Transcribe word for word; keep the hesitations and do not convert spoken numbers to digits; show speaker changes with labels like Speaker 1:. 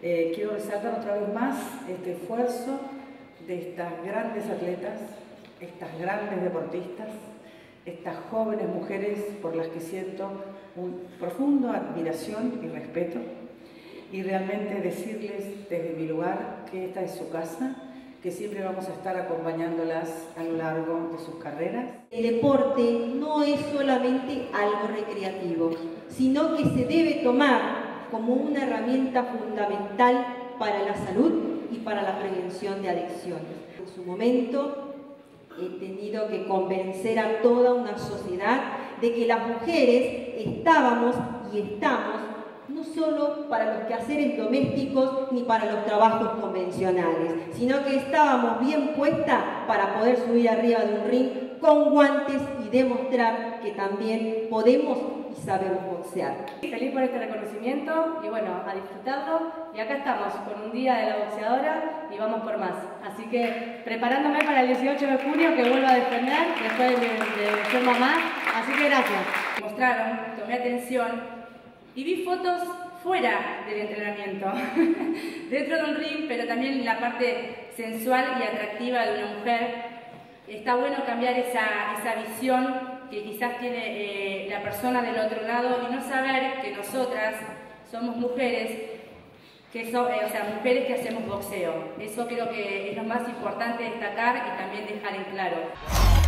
Speaker 1: Eh, quiero resaltar otra vez más este esfuerzo de estas grandes atletas, estas grandes deportistas, estas jóvenes mujeres por las que siento un profundo admiración y respeto, y realmente decirles desde mi lugar que esta es su casa, que siempre vamos a estar acompañándolas a lo largo de sus carreras.
Speaker 2: El deporte no es solamente algo recreativo, sino que se debe tomar como una herramienta fundamental para la salud y para la prevención de adicciones. En su momento he tenido que convencer a toda una sociedad de que las mujeres estábamos y estamos no solo para los quehaceres domésticos ni para los trabajos convencionales, sino que estábamos bien puestas para poder subir arriba de un ring con guantes y demostrar que también podemos y sabemos boxear.
Speaker 3: Feliz por este reconocimiento y bueno, a disfrutarlo. Y acá estamos con un día de la boxeadora y vamos por más. Así que preparándome para el dieciocho de junio que vuelvo a defender después de, de, de ser mamá. Así que gracias. Mostraron, tomé atención y vi fotos fuera del entrenamiento, dentro de un ring, pero también la parte sensual y atractiva de una mujer. Está bueno cambiar esa, esa visión que quizás tiene eh, la persona del otro lado y no saber que nosotras somos mujeres, que so, eh, o sea, mujeres que hacemos boxeo. Eso creo que es lo más importante destacar y también dejar en claro.